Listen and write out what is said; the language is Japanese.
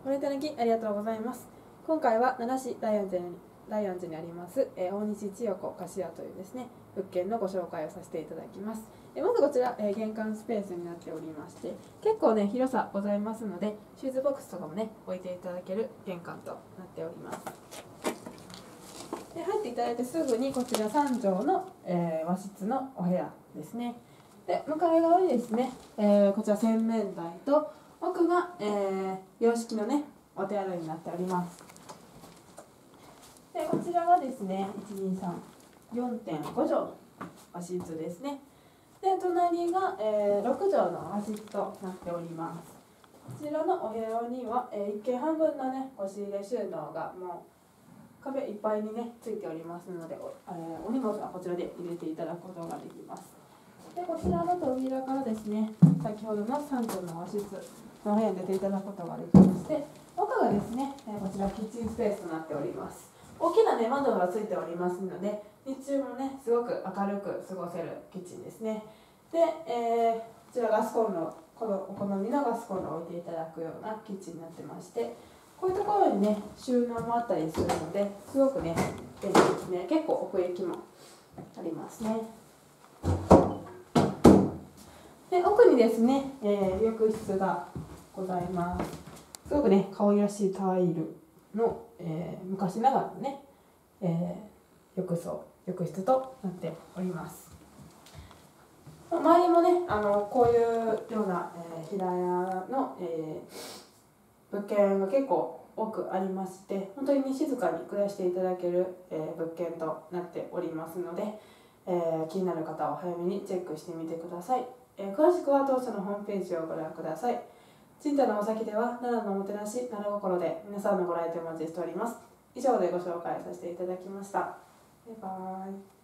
ご覧いただきありがとうございます。今回は奈良市大安寺にあります、大西千代子菓子屋というですね、物件のご紹介をさせていただきます。まずこちら、玄関スペースになっておりまして、結構ね、広さございますので、シューズボックスとかもね、置いていただける玄関となっております。で入っていただいてすぐにこちら3畳の、和室のお部屋ですね。で向かい側にですね、こちら洗面台と奥が、洋式のねお手洗いになっております。でこちらがですね 123、4.5 畳の和室ですね。で隣が、6畳の和室となっております。こちらのお部屋には、一見半分のね押し入れ収納がもう壁いっぱいにねついておりますので、お荷物はこちらで入れていただくことができます。でこちらの扉からですね、先ほどの3畳の和室の部屋に出ていただくことができまして、奥がですね、こちらキッチンスペースとなっております。大きなね窓がついておりますので、日中もねすごく明るく過ごせるキッチンですね。で、こちらガスコンロ、お好みのガスコンロを置いていただくようなキッチンになってまして、こういうところにね収納もあったりするので、すごくね便利ですね。結構奥行きもありますね。で奥にですね、浴室がございます。すごくね可愛らしいタイルの、昔ながらのね、浴室となっております。周りもねこういうような、平屋の、物件が結構多くありまして、本当に、ね、静かに暮らしていただける、物件となっておりますので、気になる方は早めにチェックしてみてください。詳しくは当社のホームページをご覧ください。神社のお先では奈良のおもてなし奈良心で皆さんのご来店お待ちしております。以上でご紹介させていただきました。バイバーイ。